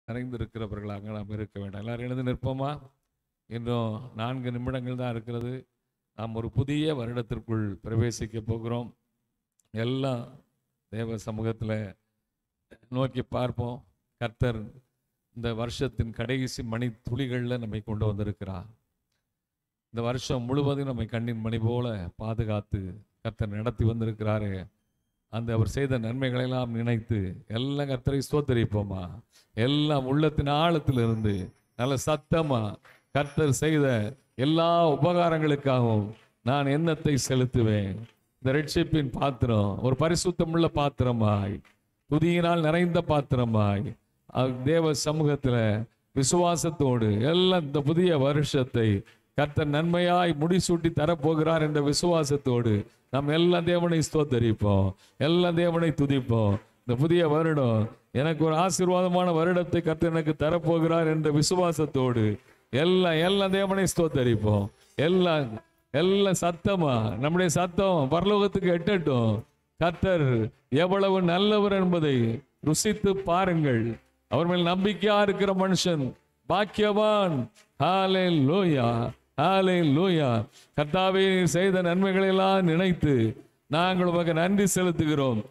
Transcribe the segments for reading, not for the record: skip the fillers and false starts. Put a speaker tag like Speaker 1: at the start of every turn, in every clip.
Speaker 1: நிறைந்திருக்கிறவர்களாக நாம் இருக்க வேண்டாம். எல்லாரும் எழுந்து நிற்போமா? இன்னும் 4 நிமிடங்கள் தான் இருக்கிறது. நாம் ஒரு புதிய வருடத்திற்குள் பிரவேசிக்க போகிறோம். எல்லாம் தேவ சமூகத்தில் நோக்கி பார்ப்போம். கர்த்தர் இந்த வருஷத்தின் கடைசி மணி துளிகளில் நம்மை கொண்டு வந்திருக்கிறார். இந்த வருஷம் முழுவதும் நம்மை கண்ணின் மணி போல பாதுகாத்து கர்த்தர் நடத்தி வந்திருக்கிறாரு. அந்த அவர் செய்த நன்மைகளெல்லாம் நினைத்து எல்லாம் கர்த்தரை ஸ்தோத்தரிப்போமா? எல்லாம் உள்ளத்தின் ஆழத்திலிருந்து நல்ல சத்தமா கர்த்தர் செய்த எல்லா உபகாரங்களுக்காகவும் நான் எண்ணத்தை செலுத்துவேன். இந்த ரட்சிப்பின் பாத்திரம் ஒரு பரிசுத்தமுள்ள பாத்திரமாய், துதியினால் நிறைந்த பாத்திரமாய் தேவ சமூகத்தில் விசுவாசத்தோடு எல்லாம் இந்த புதிய வருஷத்தை கர்த்தர் நன்மையாய் முடிசூட்டி தரப்போகிறார் என்ற விசுவாசத்தோடு நாம் எல்லாம் தேவனை ஸ்தோத்தரிப்போம், எல்லாம் தேவனை துதிப்போம். இந்த புதிய வருடம் எனக்கு ஒரு ஆசீர்வாதமான வருடத்தை கர்த்தர் எனக்கு தரப்போகிறார் என்ற விசுவாசத்தோடு எல்லாம் தேவனை ஸ்தோத்தரிப்போம். எல்லாம் சத்தமா நம்முடைய சத்தம் பரலோகத்துக்கு எட்டட்டும். கர்த்தர் எவ்வளவு நல்லவர் என்பதை ருசித்து பாருங்கள். அவர் மேல் நம்பிக்கையா இருக்கிற மனுஷன் பாக்கியவான். ஹல்லேலூயா, ஹல்லேலூயா. கர்த்தாவே செய்த நன்மைகளை எல்லாம் நினைத்து நாங்கள் உமக்கு நன்றி செலுத்துகிறோம்.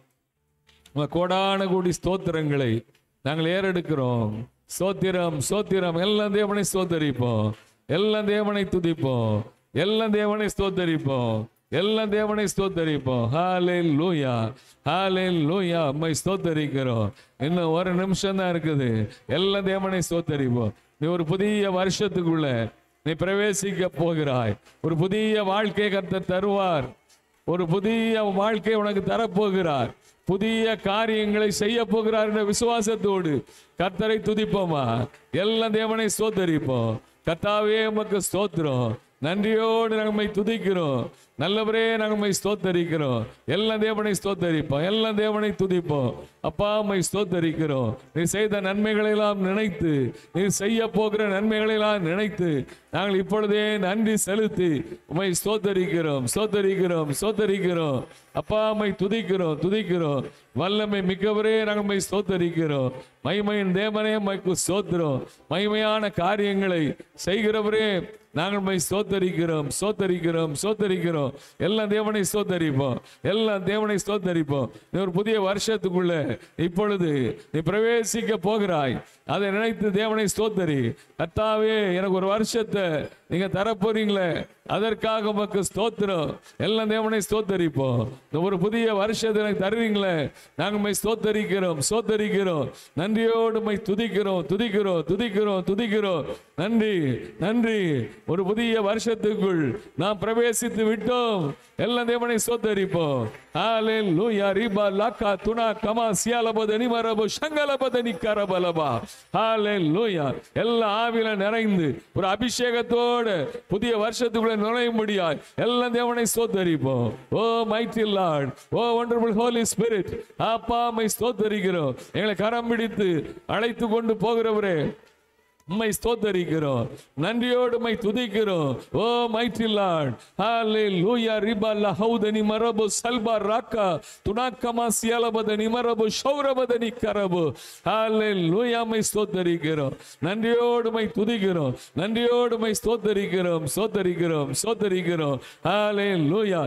Speaker 1: கோடான கோடி ஸ்தோத்திரங்களை நாங்கள் ஏறெடுக்கிறோம். ஸ்தோத்திரம், ஸ்தோத்திரம். எல்லாம் தேவனை ஸ்தோத்தரிப்போம், எல்லாம் தேவனை துதிப்போம், எல்லாம் தேவனை ஸ்தோத்தரிப்போம், எல்லாம் தேவனை ஸ்தோத்தரிப்போம். ஹல்லேலூயா, ஹல்லேலூயா. உம்மை ஸ்தோத்தரிக்கிறோம். இன்னும் ஒரு நிமிஷம் தான் இருக்குது. எல்லாம் தேவனை ஸ்தோத்தரிப்போம். நீ ஒரு புதிய வருஷத்துக்குள்ள நீ பிரவேசிக்க போகிறாய். ஒரு புதிய வாழ்க்கை கர்த்தர் தருவார். ஒரு புதிய வாழ்க்கை உனக்கு தரப்போகிறார். புதிய காரியங்களை செய்ய போகிறார் என்ற விசுவாசத்தோடு கர்த்தரை துதிப்போமா? எல்லாம் தேவனை ஸ்தோத்தரிப்போம். கர்த்தாவே உமக்கு ஸ்தோத்திரம். நன்றியோடு நம்மை துதிக்கிறோம். நல்லவரே நம்மை ஸ்தோத்தரிக்கிறோம். எல்லாம் தேவனை ஸ்தோத்தரிப்போம், எல்லாம் தேவனை துதிப்போம். அப்பா உம்மை ஸ்தோத்தரிக்கிறோம். நீ செய்த நன்மைகளை எல்லாம் நினைத்து, நீ செய்ய போகிற நன்மைகளை எல்லாம் நினைத்து நாங்கள் இப்பொழுதே நன்றி செலுத்தி உம்மை ஸ்தோத்தரிக்கிறோம், ஸ்தோத்தரிக்கிறோம், ஸ்தோத்தரிக்கிறோம். அப்பா உம்மை துதிக்கிறோம், துதிக்கிறோம். வல்லமை மிக்கவரே நாங்கள் உம்மை ஸ்தோத்தரிக்கிறோம். மகிமையின் தேவனே உம்மைக்கு ஸ்தோத்திரம். மகிமையான காரியங்களை செய்கிறவரே நாங்கள் உம்மை ஸ்தோத்தரிக்கிறோம், ஸ்தோத்தரிக்கிறோம், ஸ்தோத்தரிக்கிறோம். எல்லாம் தேவனை ஸ்தோத்தரிப்போம், எல்லாம் தேவனை ஸ்தோத்தரிப்போம். நீ ஒரு புதிய வருஷத்துக்குள்ள இப்பொழுது நீ பிரவேசிக்க போகிறாய். அதை நினைத்து தேவனை ஸ்தோத்தரி. கர்த்தாவே எனக்கு ஒரு வருஷத்தை நீங்க தரப்போறீங்களே, அதற்காக உமக்கு ஸ்தோத்திரம். எல்லாம் தேவனை ஸ்தோத்தரிப்போம். இந்த ஒரு புதிய வருஷத்தை எனக்கு தருவீங்களே, நாங்கள் உம்மை ஸ்தோத்தரிக்கிறோம், ஸ்தோத்தரிக்கிறோம். நன்றியோடு உம்மை துதிக்கிறோம், துதிக்கிறோம், துதிக்கிறோம், துதிக்கிறோம். நன்றி, நன்றி. ஒரு புதிய வருஷத்துக்குள் நாம் பிரவேசித்து விட்டோம். எல்லாம் தேவனை ஸ்தோத்தரிப்போம். ஹல்லேலூயா. ரிபா லக்கா துனா கமா சியாலபதனி மரபு சங்கலபதனி கரபலபா. ஹல்லேலூயா. எல்லா ஆவியில நிறைந்து ஒரு அபிஷேகத்தோடு புதிய வருஷத்துக்குள்ள நுழைய முடியாது. எல்லாம் தேவனை ஸ்தோத்தரிப்போம். Oh mighty lord, oh wonderful holy spirit, அப்பா உம்மை ஸ்தோத்தரிக்கிறோம். எங்களை கரம் பிடித்து அழைத்து கொண்டு போகிறவரே உம்மை ஸ்தோத்தரிக்கிறோம். நன்றியோடு உம்மை துதிக்கிறோம். ஓ மைட்டி லார்ட், ஹல்லேலூயா. ரிபா லஹௌதனி மரபு சல்பா ராக்கா துனாக்கமா சியாலபதனி மரபு ஷௌரபதனி கரபு. ஹல்லேலூயா. உம்மை ஸ்தோத்தரிக்கிறோம். நன்றியோடு உம்மை துதிக்கிறோம். நன்றியோடு உம்மை ஸ்தோத்தரிக்கிறோம், ஸ்தோத்தரிக்கிறோம், ஸ்தோத்தரிக்கிறோம். ஹல்லேலூயா.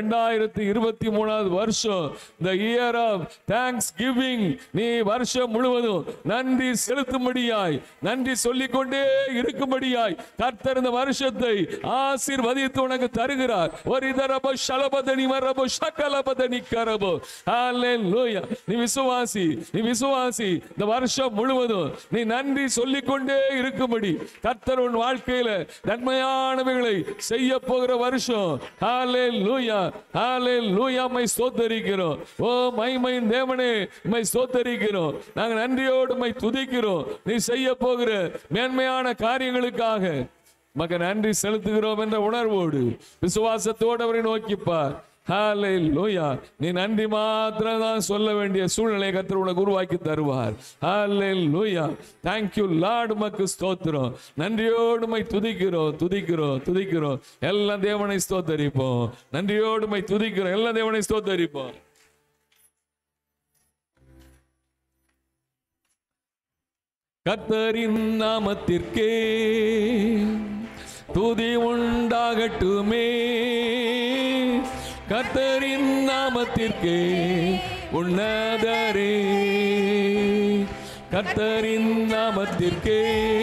Speaker 1: 2023 வருஷம், the year of thanksgiving, நீ வருஷம் முழுவதும் நன்றி செலுத்தும்படியாய், நன்றி சொல்லிக்கொண்டே இருக்கும்படியாய் கர்த்தர் இந்த வருஷத்தை ஆசீர்வதித்து உனக்கு தருகிறார். ஒரு இதரப ஷலபதனி மரபு ஷகலபதனி கரபு. ஹல்லேலூயா. நீ விசுவாசி, நீ விசுவாசி. இந்த வருஷம் முழுவதும் நீ நன்றி சொல்லிக்கொண்டே இருக்கும்படி கர்த்தர் உன் வாழ்க்கையில நன்மையானவைகளை செய்ய போகிற வருஷம். ஹல்லேலூயா, ஹல்லேலூயா. உம்மை ஸ்தோத்தரிக்கிறோம். ஓ மகிமையின் தேவனே உம்மை ஸ்தோத்தரிக்கிறோம். நாங்கள் நன்றியோடு உம்மை துதிக்கிறோம். நீ செய்ய போகிற மேன்மையான காரியங்களுக்காக மக நன்றி செலுத்துகிறோம் என்ற உணர்வோடு விசுவாசத்தோடு அவரை நோக்கிப்பார். ஹல்லேலூயா. நீ நன்றி மாத்திரம் தான் சொல்ல வேண்டிய சூழ்நிலை கர்த்தர் உனக்கு உருவாக்கி தருவார். ஹல்லேலூயா. Thank you Lord. உமக்கு ஸ்தோத்திரம். நன்றியோடு உம்மை துதிக்கிறோம், துதிக்கிறோம், துதிக்கிறோம். எல்லாம் தேவனை ஸ்தோத்தரிப்போம். நன்றியோடு உம்மை துதிக்கிறோம். எல்லாம் தேவனை ஸ்தோத்தரிப்போம். கர்த்தரின் நாமத்திற்கே துதி உண்டாகட்டுமே. கர்த்தரின் நாமத்திற்கே உன்னதரே. கர்த்தரின் நாமத்திற்கே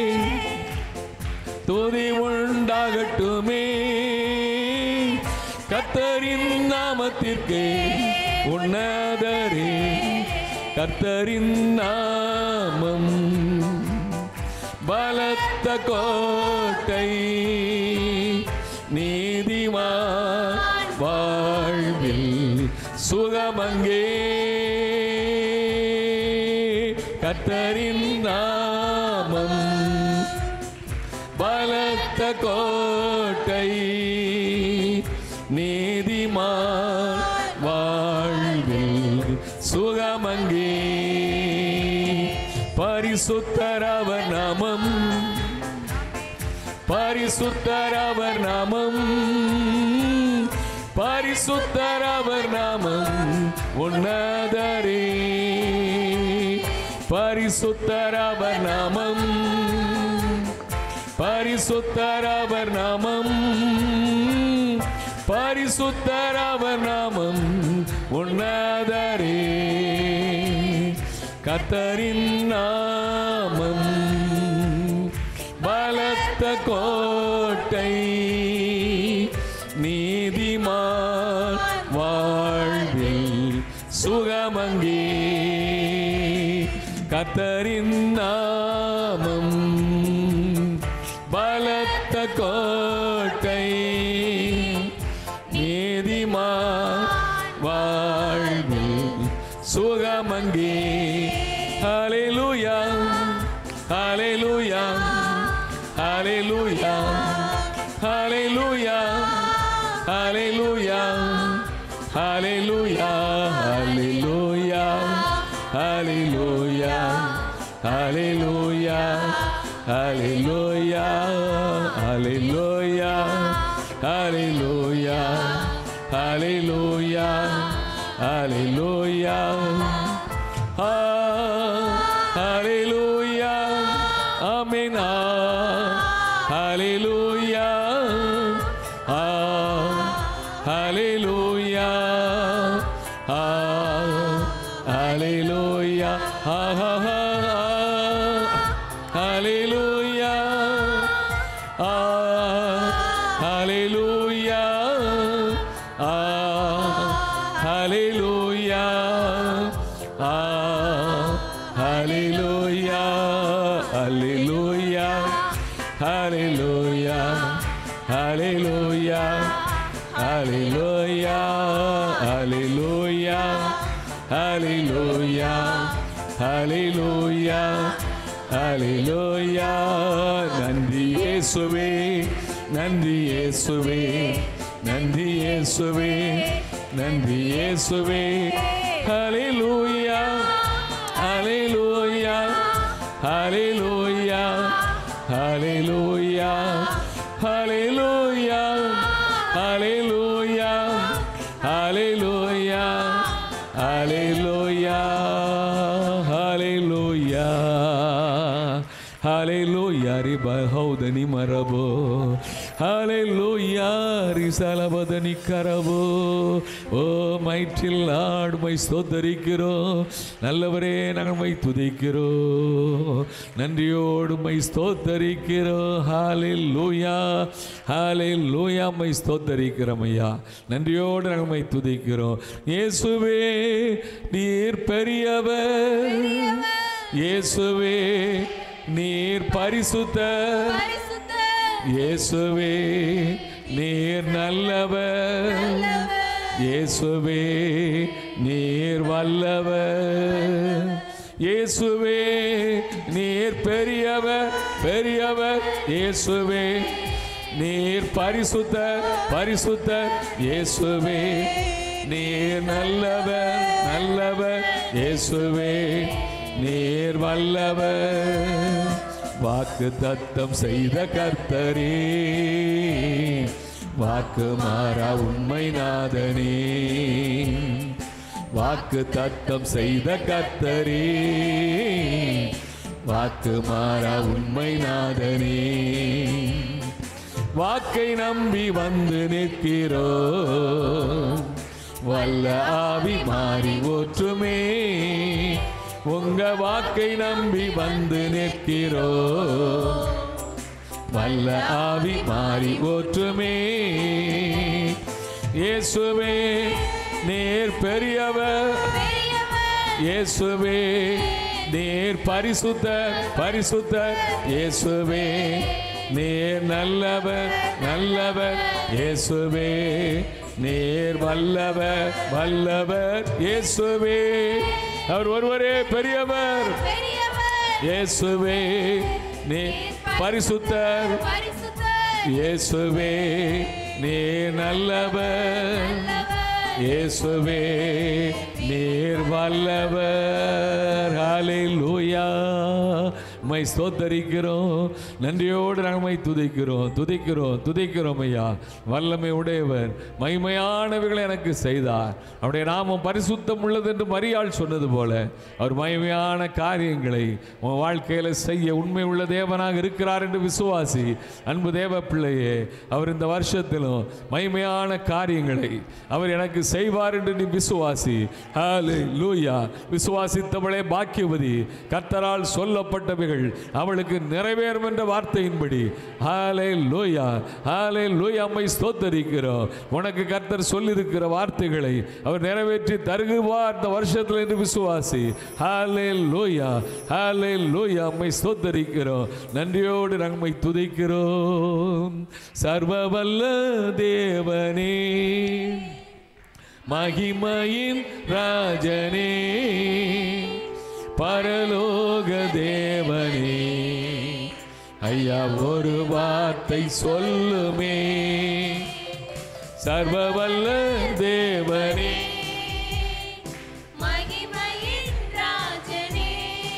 Speaker 1: துதி உண்டாகட்டுமே. கர்த்தரின் நாமத்திற்கே உன்னதரே. கர்த்தரின் நாமம் பலத்த கோட்டை, நீதிமான் வாழ்வில் சுகமங்கே. கர்த்தரின் நாமம் பலத்த கோட்டை, நீதிமான் வாழ்வில் சுகமங்கே. பரிசுத்தர் அவர் நாமம், பரிசுத்தர் அவர் நாமம், பரிசுத்தர் அவர் நாமம் உன்னதரே. பரிசுத்தர் அவர் நாமம், பரிசுத்தர் அவர் நாமம், பரிசுத்தர் அவர் நாமம் உன்னதரே. கர்த்தரின் நாமம் பலத்த கோட்டை, நீதிமான் வாழ்வில் சுகமங்கே. கர்த்தரின் நாமம் பலத்த கோட்டை, நீதிமான் வாழ்வில் சுகமங்கே. ஹல்லேலூயா, ஹல்லேலூயா, ஹல்லேலூயா, ஹல்லேலூயா, ஹல்லேலூயா, ஹல்லேலூயா, ஹல்லேலூயா, ஹல்லேலூயா, ஹல்லேலூயா, ஹல்லேலூயா, ஹல்லேலூயா, ஹல்லேலூயா, ஹல்லேலூயா, ஹல்லேலூயா, ஹல்லேலூயா, ஆமென். ஹல்லேலூயா, ஹல்லேலூயா, ஹல்லேலூயா, ஹல்லேலூயா, ஹல்லேலூயா, ஹல்லேலூயா, ஹல்லேலூயா, ஹல்லேலூயா, ஹல்லேலூயா, ஹல்லேலூயா, ஹல்லேலூயா, ஹல்லேலூயா, ஹல்லேலூயா, ஹல்லேலூயா, ஹல்லேலூயா. நன்றி இயேசுவே, நன்றி இயேசுவே, நன்றி இயேசுவே, நன்றி இயேசுவே. ஹல்லேலூயா, ஹல்லேலூயா, ஹல்லேலூயா, ஹல்லேலூயா, ஹல்லேலூயா, ஹல்லேலூயா, ஹல்லேலூயா, ஹல்லேலூயா, ஹல்லேலூயா, ஹல்லேலூயா. ரிபஹௌதனி மரபோ, ஹல்லேலூயா, ரிசலபதனி கரபோ. ஓ மைட்டில் லார்ட், மை ஸ்தோத்தரிக்கிறோம். நல்லவரே, நாங்கள் மை துதிக்கிறோம். நன்றியோடு மை ஸ்தோத்தரிக்கிறோம். ஹல்லேலூயா, ஹல்லேலூயா, மை ஸ்தோத்தரிக்கிறோம் ஐயா. நன்றியோடு நாங்கள் மை துதிக்கிறோம். இயேசுவே நீர் பெரியவர், இயேசுவே நீர் பரிசுத்தர், இயேசுவே நீர் நல்லவர், இயேசுவே நீர் வல்லவர், இயேசுவே நீர் பெரியவர், பெரியவர், இயேசுவே நீர் பரிசுத்தர், பரிசுத்தர், இயேசுவே நீர் நல்லவர், நல்லவர், இயேசுவே நீர் வல்லவர். வாக்கு தத்தம் செய்த கர்த்தரே, வாக்கு மாறா உண்மை நாதனே. வாக்கு தத்தம் செய்த கர்த்தரே, வாக்கு மாறா உண்மை நாதனே. வாக்கை நம்பி வந்து நிற்கிறோம், வல்ல ஆவி மாறி ஓற்றுமே. உங்க வாக்கை நம்பி வந்து நிற்கிறோம், வல்ல ஆவி மாறி ஓற்றுமே. இயேசுவே நீர் பெரியவர், இயேசுவே நீர் பரிசுத்தர், பரிசுத்தர். இயேசுவே நீர் நல்லவர், நல்லவர். இயேசுவே நீர் வல்லவர், வல்லவர். இயேசுவே அவர் ஒருவரே பெரியவர். இயேசுவே நீர் பரிசுத்தர், இயேசுவே நீர் நல்லவர், இயேசுவே நீர் வல்லவர். ஹல்லேலூயா. மை ஸ்தோத்தரிக்கிறோம், நன்றியோடு நாங்கள் துதிக்கிறோம், துதிக்கிறோம், துதிக்கிறோம். ஐயா வல்லமை உடையவர், மகிமையானவைகளை எனக்கு செய்தார். அவருடைய நாமம் பரிசுத்தம் உள்ளது என்று மரியாள் சொன்னது போல அவர் மகிமையான காரியங்களை உன் வாழ்க்கையில் செய்ய உண்மை உள்ள தேவனாக இருக்கிறார் என்று விசுவாசி. அன்பு தேவ பிள்ளையே, அவர் இந்த வருஷத்திலும் மகிமையான காரியங்களை அவர் எனக்கு செய்வார் என்று நீ விசுவாசி. ஹல்லேலூயா. விசுவாசித்தவளே பாக்கியவதி, கர்த்தரால் சொல்லப்பட்டவைகள் அவளுக்கு நிறைவேறும் என்ற வார்த்தையின்படி. ஹல்லேலூயா, ஹல்லேலூயா. அம்மை ஸ்தோத்தரிக்கிறோம். உனக்கு கர்த்தர் சொல்லியிருக்கிற வார்த்தைகளை அவர் நிறைவேற்றி தருவார் இந்த வருஷத்தில் என்று விசுவாசி. ஹல்லேலூயா, ஹல்லேலூயா. அம்மை ஸ்தோத்தரிக்கிறோம், நன்றியோடு நம்மை துதிக்கிறோம். சர்வவல்ல தேவனே, மகிமையின் ராஜனே, பரலோக தேவனே, ஐயா ஒரு வார்த்தை சொல்லுமே. சர்வவல்ல தேவனே,
Speaker 2: மகிமையின் ராஜனே,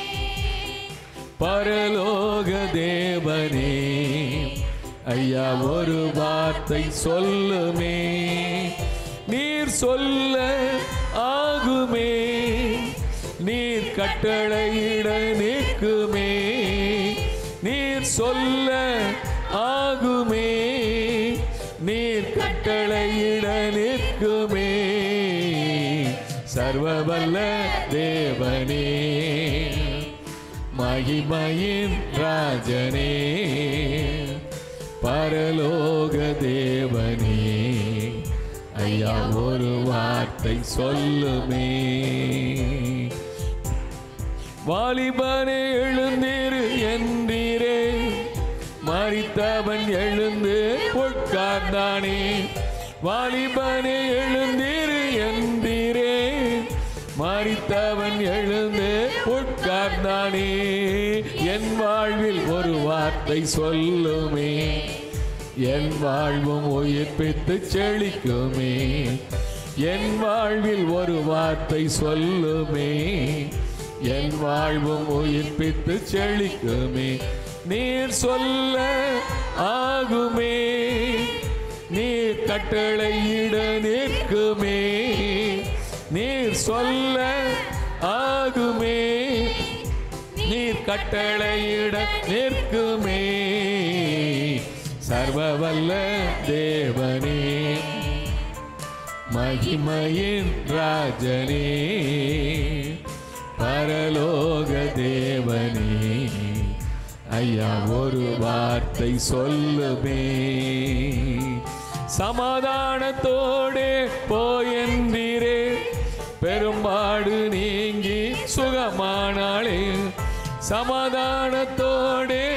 Speaker 1: பரலோக தேவனே, ஐயா ஒரு வார்த்தை சொல்லுமே. நீர் சொல்ல ஆகுமே, நீர் கட்டளையிட நிற்குமே. நீர் சொல்ல ஆகுமே, நீர் கட்டளையிட நிற்குமே. சர்வவல்ல தேவனே, மகிமையின் ராஜனே, பரலோக தேவனே, ஐயா ஒரு வார்த்தை சொல்லுமே. வாலிபனே எழுந்தீரு என்றீரே, மரித்தவன் எழுந்து உட்கார்ந்தானே. வாலிபனே எழுந்தீரு என்றீரே, மரித்தவன் எழுந்து உட்கார்ந்தானே. என் வாழ்வில் ஒரு வார்த்தை சொல்லுமே, என் வாழ்வும் உயிர்ப்பித்து செழிக்குமே. என் வாழ்வில் ஒரு வார்த்தை சொல்லுமே, என் வாழ்வும் உயிர்ப்பித்து செழிக்குமே. நீர் சொல்ல ஆகுமே, நீர் கட்டளையிட நிற்குமே. நீர் சொல்ல ஆகுமே, நீர் கட்டளையிட நிற்குமே. சர்வவல்ல தேவனே, மகிமையின் ராஜனே, பரலோக தேவனே, ஐயா ஒரு வார்த்தை சொல்லுமே. சமாதானத்தோடே போயென்றீரே, பெரும்பாடு நீங்கி சுகமானாளே. சமாதானத்தோடே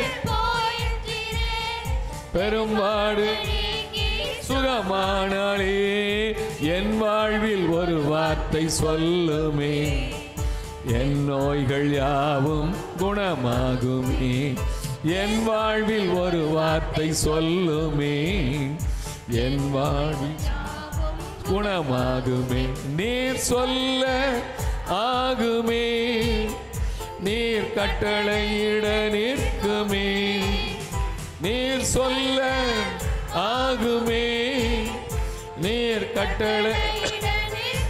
Speaker 1: பெரும்பாடு சுகமானாளே. என் வாழ்வில் ஒரு வார்த்தை சொல்லுமே, என் நோய்கள் யாவும் குணமாகுமே. என் வாழ்வில் ஒரு வார்த்தை சொல்லுமே, என் வாழ்வில் குணமாகுமே. நீர் சொல்ல ஆகுமே, நீர் கட்டளையிட நிற்குமே. நீர் சொல்ல ஆகுமே, நீர் கட்டளை.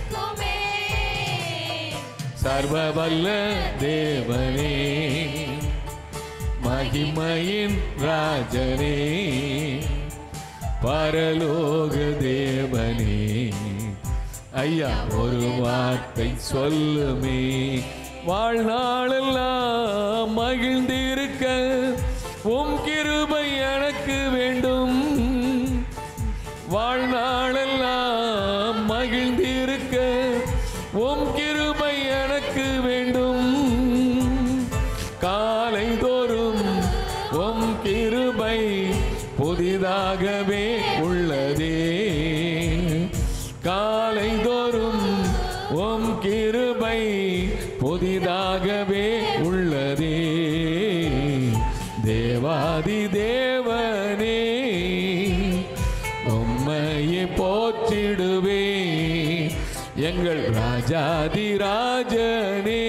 Speaker 1: சர்வவல்ல தேவனே, மகிமையின் ராஜனே, பரலோக தேவனே, ஐயா ஒரு வார்த்தை சொல்லுமே, வாழ்நாளெல்லாம் மகிழ்ந்திருக்க உம் கிருபை எனக்கு வேண்டும். வாழ்நாளெல்லாம் மகிழ்ந்திருக்க உம் கிருபை எனக்கு வேண்டும். காலைதோறும் உம் கிருபை புதிதாகவே உள்ளதே, காலைதோறும் உம் கிருபை புதிதாகவே உள்ளதே. தேவாதி தேவனே, உம்மையே போற்றிடுவே, எங்கள் ராஜாதி ராஜனே,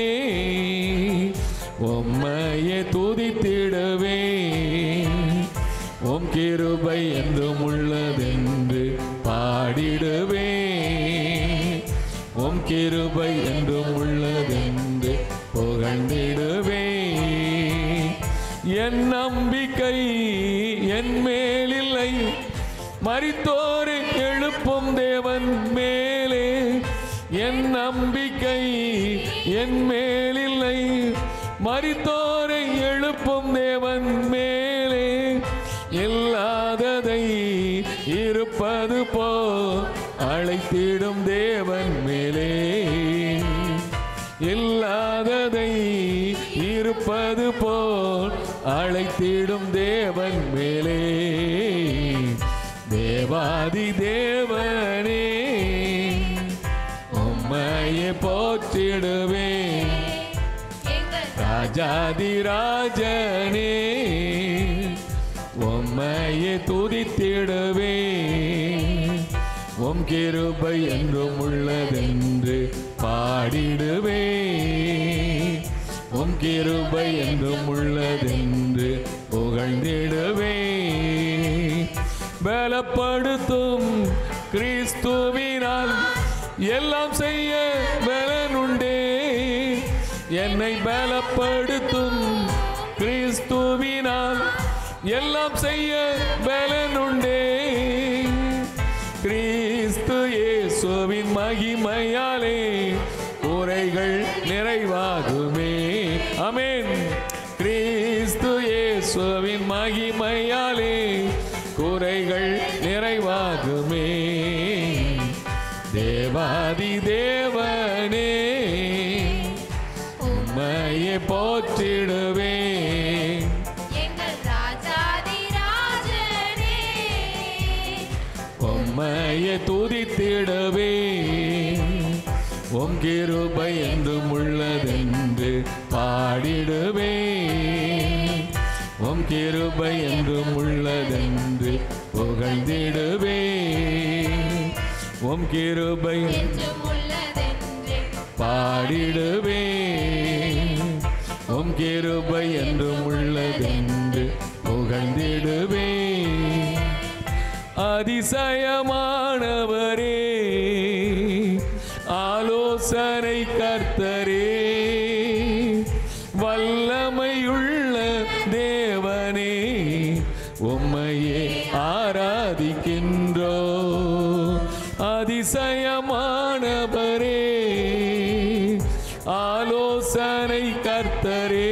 Speaker 1: உம்மையே துதித்திடுவே. உம் கிருபை என்றும் உள்ளதென்று பாடிடுவே, உம் கிருபை என்றும் உள்ளதென்று புகழ்ந்திடுவே. என் நம்பிக்கை என் மேலில்லை, மரித்தோரை எழுப்பும் தேவன் மேலே. என் நம்பிக்கை என் மேலில்லை, மரித்தோரை எழுப்பும் தேவன் மேலே. இல்லாததை இருப்பது போ அழைத்திடும் தேவன் மேலே, இல்லாததை இருப்பது போல் அழைத்திடும் தேவன் மேலே. தேவாதி தேவனே, உம்மையே போற்றிடுவே, ராஜாதி ராஜனே, உம்மையே துதித்திடுவே. உம் கிருபை என்றும் உள்ளதென்று பாடிடுவே, உம் கிருபை என்றும் உள்ளதென்று புகழ்ந்திடுவே. பலப்படுத்தும் கிறிஸ்துவினால் எல்லாம் செய்ய பலனுண்டே, என்னை பலப்படுத்தும் கிறிஸ்துவினால் எல்லாம் செய்ய பலனுண்டே. கிறிஸ்து இயேசுவின் மகிமையாலே குறைகள் நிறைவாகுமே. ஆமென். கிறிஸ்து இயேசுவின் மகிமையாலே குறைகள் நிறைவாகுமே. தேவாதி தேவனே, உம்மையே போற்றிடுவே, உம்மையே துதித்திடவே. உம் கிருபை என்றும் உள்ளதென்று பாடிடுவே, உம் கிருபை என்றும் உள்ளதென்று புகழ்ந்திடுவே. உம் கிருபை என்றும் உள்ளதென்று பாடிடுவே, உம் கிருபை என்றும் உள்ளதென்று புகழ்ந்திடுவே. அதிசயமானவரே, ஆலோசனை கர்த்தரே, வல்லமையுள்ள தேவனே, உம்மையே ஆராதிக்கின்றோ. அதிசயமானவரே, ஆலோசனை கர்த்தரே,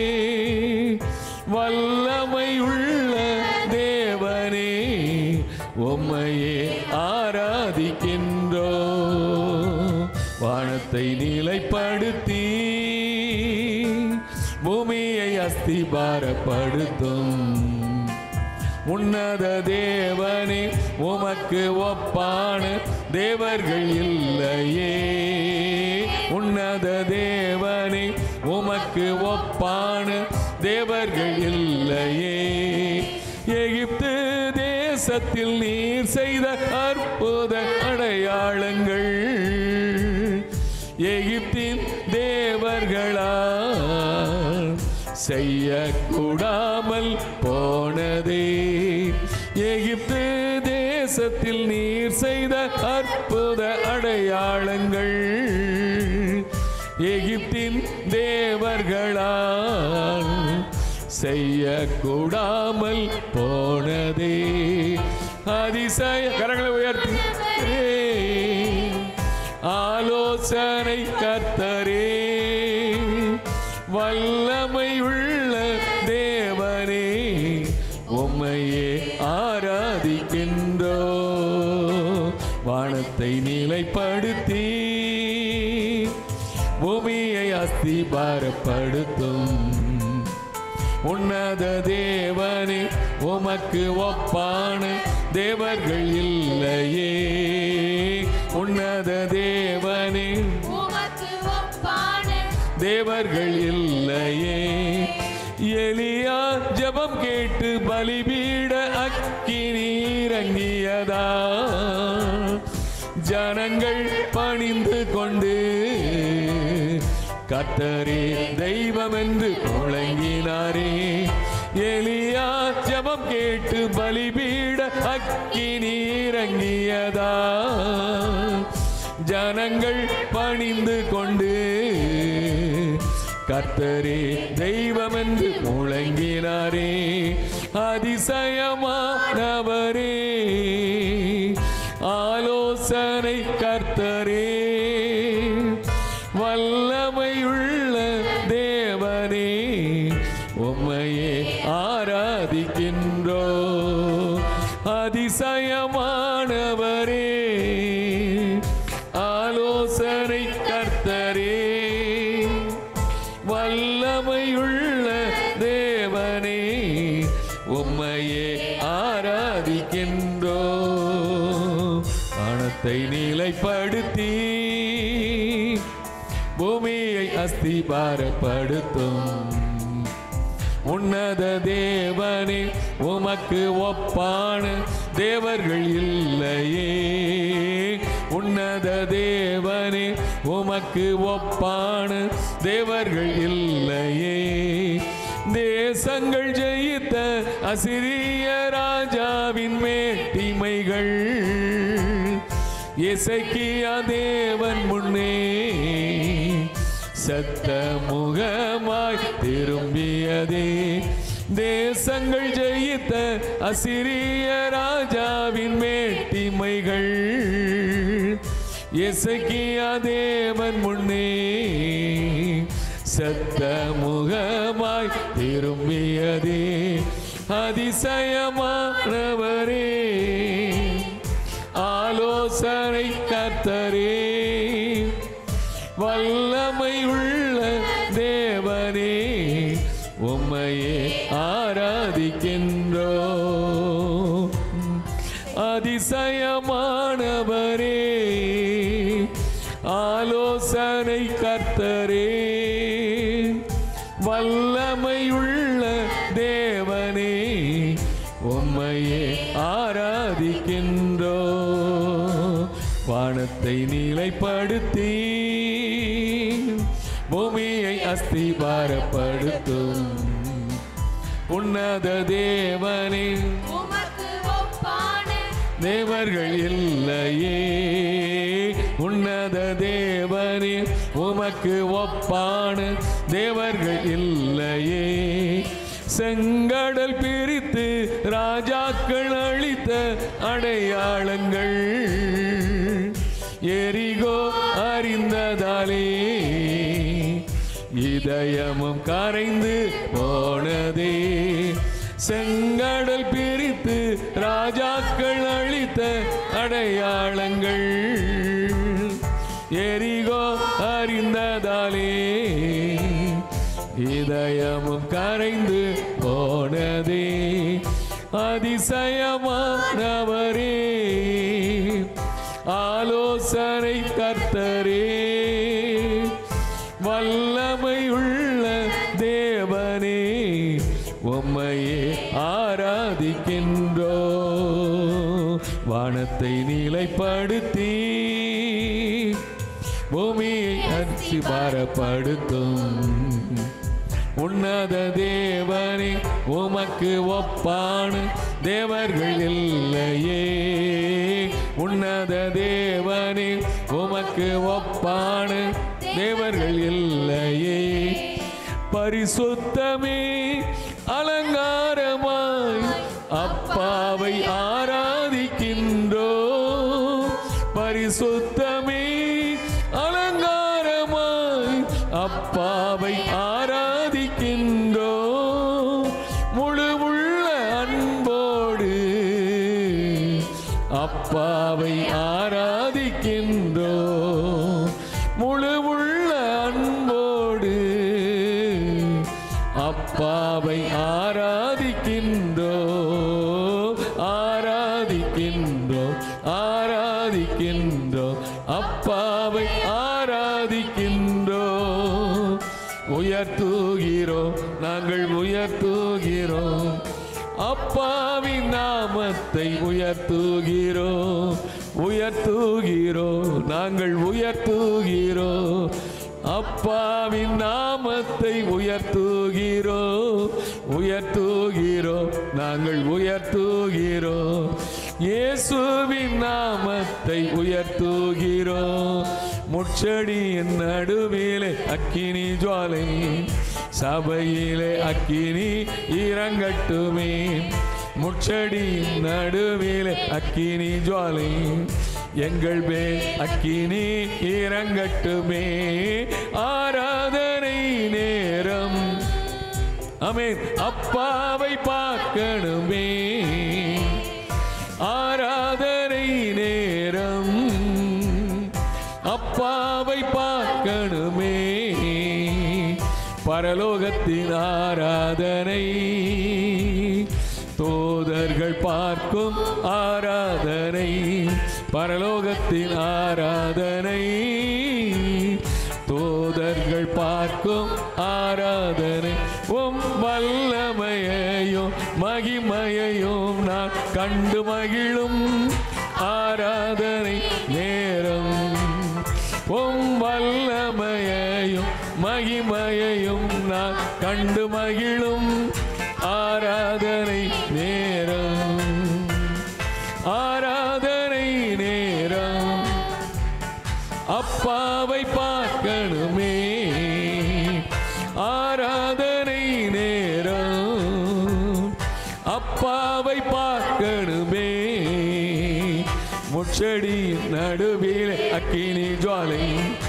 Speaker 1: வல்லமையுள்ள தேவனே, உம்மையே ஆராதிக்கின்றோ. வானத்தை நிலைப்படுத்தி பூமியை அஸ்திபாரப்படுத்தும் உன்னத தேவனே, உமக்கு ஒப்பான தேவர்கள் இல்லையே. உன்னத தேவனே, உமக்கு ஒப்பான தேவர்கள் இல்லையே. எகிப்து தேசத்தில் நீர் செய்த அற்புத அடையாளங்கள் எகிப்தின் தேவர்களால் செய்யக்கூடாமல் போனதே. எகிப்து தேசத்தில் நீர் செய்த அற்புத அடையாளங்கள் எகிப்தின் தேவர்களால் செய்யக்கூடாமல் போனதே அதிசய. கரங்களை உயர்த்தி ஆலோசனை கர்த்தரே, வல்லமையுள்ள தேவனே, உம்மையே ஆராதிக்கின்றோ. வானத்தை நிலைப்படுத்தி பூமியை அஸ்திபாரப்படுத்தும் உன்னத தேவனே, உமக்கு ஒப்பான தேவர்கள் இல்லையே. உன்னத தேவனே,
Speaker 2: உமக்கு ஒப்பான
Speaker 1: தேவர்கள் இல்லையே. எலியா ஜெபம் கேட்டு பலிபீட அக்கினி இறங்கியதா, ஜனங்கள் பணிந்து கொண்டு கர்த்தரே தெய்வம் என்று முழங்கினாரே. எலியா ஜெபம் கேட்டு பலிபீட அக்கினி இறங்கியதா, ஜனங்கள் பணிந்து கொண்டு கர்த்தரே தெய்வம் என்று முழங்கினாரே. அதிசயமானவரே, ஆலோசனை கர்த்தரே, வல்லமையுள்ள தேவனே, உம்மையே ஆராதிக்கின்றோ. அதிசயமானவரே, ஆலோசனை கர்த்தரே, வல்லமையுள்ள தேவனே, உம்மையே ஆராதிக்கின்றோ. வானத்தை நிலைப்படுத்தி பூமியை அஸ்திபாரப்படுத்தும் உன்னத தேவனே, உமக்கு ஒப்பான தேவர்கள் இல்லையே. உன்னத தேவனே, உமக்கு ஒப்பான தேவர்கள் இல்லையே. தேசங்கள் ஜெயித்த அசிரிய ராஜாவின் மேட்டிமைகள் எசேக்கியா தேவன் முன்னே சத்த முகமாய் திரும்பியதே. தேசங்கள் ஜெயித்த அசிரிய ராஜாவின் மேட்டிமைகள் எசேக்கியா தேவன் முன்னே சத்த முகமாய் திரும்பியதே. அதிசயமானவரே, ஆலோசனை கர்த்தரே, வல்லமையுள்ள தேவனே, உம்மையே ஆராதிக்கின்றோ. அதிசயமானவரே, ஆலோசனை கர்த்தரே, வல்லமையுள்ள தேவனே, உம்மையே ஆராதிக்கின்றோ. வானத்தை நிலைப்படுத்தி பூமியை அஸ்திபாரப்படுத்தும் உன்னத தேவனே,
Speaker 2: உமக்கு ஒப்பான
Speaker 1: தேவர்கள் இல்லையே. உன்னத தேவனே, உமக்கு ஒப்பான தேவர்கள் இல்லையே. செங்கடல் பிரித்து ராஜாக்கள் அளித்த அடையாளங்கள் எரிகோ அறிந்ததாலே இதயமும் கரைந்து போனதே. செங்கடல் பிரித்து ராஜாக்கள் அளித்த அடையாளங்கள் எரிகோ அறிந்ததாலே இதயமும் கரைந்து போனதே. அதிசயமானவரே, ஆலோசனை கர்த்தரே, வல்லமையுள்ள தேவனே, உம்மையே ஆராதிக்கின்றோ. வானத்தை நிலைப்படுத்தி பூமியை அஸ்திபாரப்படுத்தும் உன்னத தேவனே, உமக்கு ஒப்பான தேவர்கள் இல்லையே. உன்னத தேவனே, உமக்கு ஒப்பான தேவர்கள் இல்லையே. பரிசுத்தமே அப்பாவை ஆராதிக்கின்றோம். பரிசுத்தமே அலங்காரமாய் அப்பாவை ஆராதிக்கின்றோம். முழு உள்ள அன்போடு அப்பாவை ஆராதிக்கின்றோம். முழு உள்ள அன்போடு அப்பாவை ஆராதிக்கின்றோம். ஆராதிக்கின்றோம், ஆராதிக்கின்றோம், அப்பாவை ஆராதிக்கின்றோம். உயர்த்துகிறோம், நாங்கள் உயர்த்துகிறோம். அப்பாவின் நாமத்தை உயர்த்துகிறோம். உயர்த்துகிறோம், நாங்கள் உயர்த்துகிறோம். அப்பாவின் நாமத்தை உயர்த்துகிறோம். உயர்த்துகிறோம், நாங்கள் உயர்த்துகிறோம். இயேசுவின் நாமத்தை உயர்த்துகிறோம். முட்செடியின் நடுவிலே அக்கினி ஜுவாலை, சபையிலே அக்கினி இறங்கட்டுமே. முட்செடியின் நடுவிலே அக்கினி ஜுவாலை, எங்கள் மேல் அக்கினி இறங்கட்டுமே. ஆராதனை நேரம், ஆமென், அப்பாவை பார்க்கணுமே. ஆராதனை நேரம், அப்பாவை பார்க்கணுமே. பரலோகத்தின் ஆராதனை, தூதர்கள் பார்க்கும் ஆராதனை. பரலோகத்தின் ஆராதனை, தூதர்கள் பார்க்கும் ஆராதனை. உம் வல்லமையையும் மகிமையையும் நான் கண்டு மகிழும் ஆராதனை நேரம். உம் வல்லமையையும் மகிமையையும் நான் கண்டு மகிழும் ஆராதனை நேரம். ஆராதனை நேரம், அப்பாவை பார்க்கணுமே. ஆராதனை நேரம், அப்பாவை பார்க்கணுமே. முட்செடி நடுவிலே அக்கினி ஜுவாலை,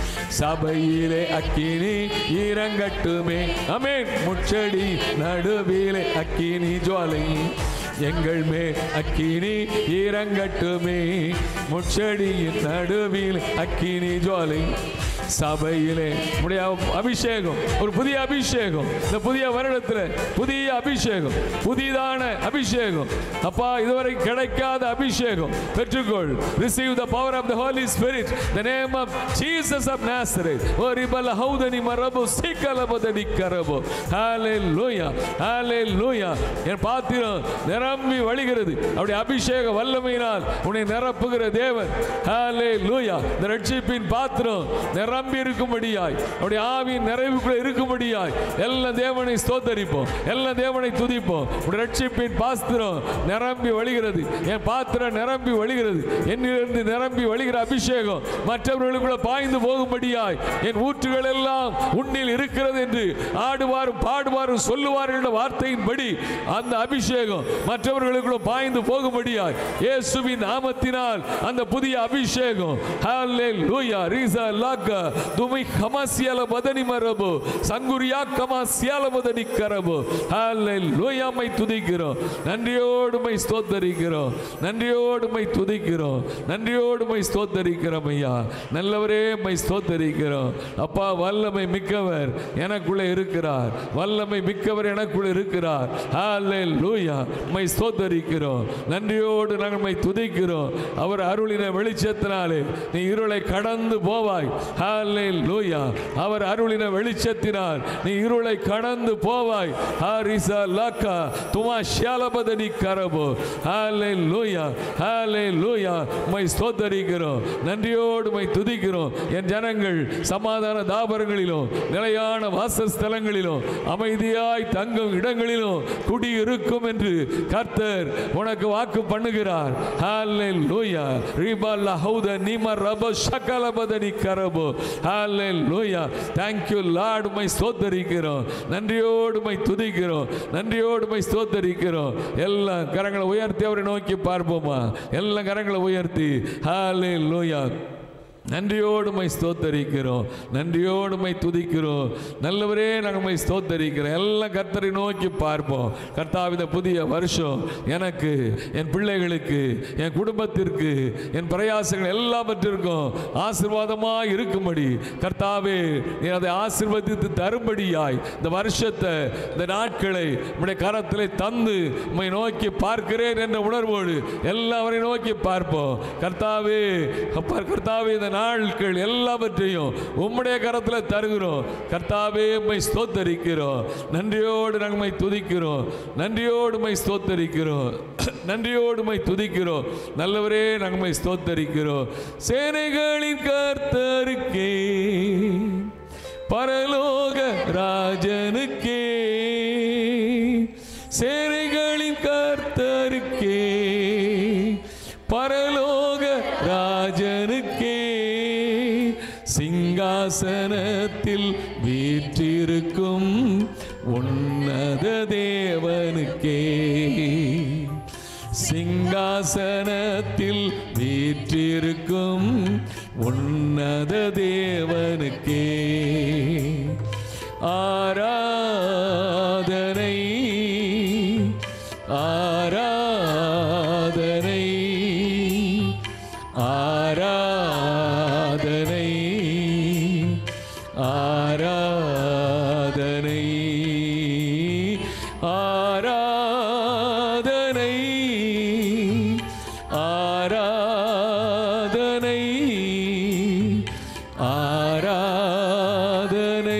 Speaker 1: சபையிலே அக்கினி இறங்கட்டுமே. ஆமென். முட்செடி நடுவிலே அக்கினி ஜுவாலை, எங்கள் மேல் அக்கினி இறங்கட்டுமே. முட்செடியின் நடுவில் அக்கினி ஜுவாலை, சபையிலே உடைய அபிஷேகம், ஒரு புதிய அபிஷேகம். இந்த புதிய வருடத்தில் புதிய அபிஷேகம், புதிதான அபிஷேகம். அப்பா, இதுவரை கிடைக்காத அபிஷேகம் பெற்றுக்கொள். Receive the power of the Holy Spirit, the name of Jesus of Nazareth. O ribala haudani marabu sikala bodani karabo. Hallelujah, hallelujah. என் பாத்திரம் நிரம்பி வழிகிறது. அவருடைய அபிஷேக வல்லமையினால் உன்னை நிரப்புகிற தேவன். ஹல்லேலூயா. இந்த ரட்சிப்பின் பாத்திரம் நிரம்பி இருக்கும்படியாய், அவருடைய ஆவியின் நிறைவுக்குள்ள இருக்கும்படியாய் எல்லா தேவனை ஸ்தோத்தரிப்போம், எல்லா தேவனை துதிப்போம். உடைய ரட்சிப்பின் பாத்திரம் நிரம்பி வழிகிறது. என் பாத்திரம் நிரம்பி வழிகிறது. என்னிலிருந்து நிரம்பி வழிகிற அபிஷேகம் மற்றவர்களுக்குள்ள பாய்ந்து போகும்படியாய் என் ஊற்றுகள் எல்லாம் உன்னில் இருக்கிறது என்று ஆடுவாரும் பாடுவாரும் சொல்லுவார்கள் என்ற வார்த்தையின்படி அந்த அபிஷேகம் மற்றவர்களுக்குள்ள பாய்ந்து போகும்படியாய் இயேசுவின் நாமத்தினால் அந்த புதிய அபிஷேகம். ஹல்லேலூயா. ரீசா லாக்கா துமை கமாசியால பதனி மரபு சங்குரியா கமாசியால பதனி கரபு. ஹல்லேலூயா. மை துதிக்கிறோம், நன்றியோடு மை ஸ்தோத்தரிக்கிறோம், நன்றியோடு மை துதிக்கிறோம், நன்றியோடு மை ஸ்தோத்தரிக்கிறோம். ஐயா நல்லவரே, மை ஸ்தோத்தரிக்கிறோம். அப்பா, வல்லமை மிக்கவர் எனக்குள்ளே இருக்கிறார், வல்லமை மிக்கவர் எனக்குள்ளே இருக்கிறார். ஹல்லேலூயா. மை ஸ்தோத்தரிக்கிறோம், நன்றியோடு நாங்கள் மை துதிக்கிறோம். அவர் அருளின வெளிச்சத்தினாலே நீ இருளை கடந்து போவாய். ஹல்லேலூயா. அவர் அருளின வெளிச்சத்தினால் நீ இருளை கடந்து போவாய். ஹரிசா லாக்கா துமா ஷாலபதனி கரபோ. ஹல்லேலூயா, ஹல்லேலூயா. மை ஸ்தோத்தரிக்கிறோம், நன்றியோடு மை துதிக்கிறோம். என் ஜனங்கள் சமாதான தாபரங்களிலும் நிலையான வாசஸ்தலங்களிலும் அமைதியாய் தங்கும் இடங்களிலும் குடியிருக்கும் என்று கர்த்தர் உனக்கு வாக்கு பண்ணுகிறார். ஹல்லேலூயா. ரிபல்லா ஹௌத நிம ரப ஷகலபதனி கரபோ. ஹல்லேலூயா. Thank you Lord. மை ஸ்தோத்திரிக்கிறோம், நன்றியோடு மை துதிக்கிறோம், நன்றியோடு மை ஸ்தோத்திரிக்கிறோம். எல்லா கரங்களை உயர்த்தி அவரை நோக்கி பார்ப்போமா? எல்லா கரங்களை உயர்த்தி ஹல்லேலூயா. நன்றியோடு மை ஸ்தோத்தரிக்கிறோம், நன்றியோடு மை துதிக்கிறோம். நல்லவரே நாங்கள் மை ஸ்தோத்தரிக்கிறோம். எல்லாம் கர்த்தரை நோக்கி பார்ப்போம். கர்த்தாவித புதிய வருஷம் எனக்கு, என் பிள்ளைகளுக்கு, என் குடும்பத்திற்கு, என் பிரயாசங்கள் எல்லாவற்றிற்கும் ஆசீர்வாதமாக இருக்கும்படி கர்த்தாவே நீ அதை ஆசீர்வதித்து தரும்படியாய் இந்த வருஷத்தை, இந்த நாட்களை உம்முடைய கரத்திலே தந்து உம்மை நோக்கி பார்க்கிறேன் என்ற உணர்வோடு எல்லாவரை நோக்கி பார்ப்போம். கர்த்தாவே கர்த்தாவே இந்த நாட்கள் எல்லாவற்றையும் உம்முடைய கரத்தில் தருகிறோம். கர்த்தாவே உம்மை ஸ்தோத்தரிக்கிறோம், நன்றியோடு நாங்கள் உம்மை துதிக்கிறோம், நன்றியோடு உம்மை ஸ்தோத்தரிக்கிறோம், நன்றியோடு உம்மை துதிக்கிறோம். நல்லவரே நாங்கள் உம்மை ஸ்தோத்தரிக்கிறோம். சேனைகளின் கர்த்தருக்கே, பரலோக ராஜனுக்கே, சேனைகளின் கர்த்தருக்கே, பரலோக ராஜனுக்கே, சிங்காசனத்தில் வீற்றிருக்கும் உன்னத தேவனுக்கே, சிங்காசனத்தில் வீற்றிருக்கும் உன்னத தேவனுக்கே ஆராதனை, ஆராதனை, ஆராதனை, ஆராதனை, ஆராதனை, ஆராதனை, ஆராதனை,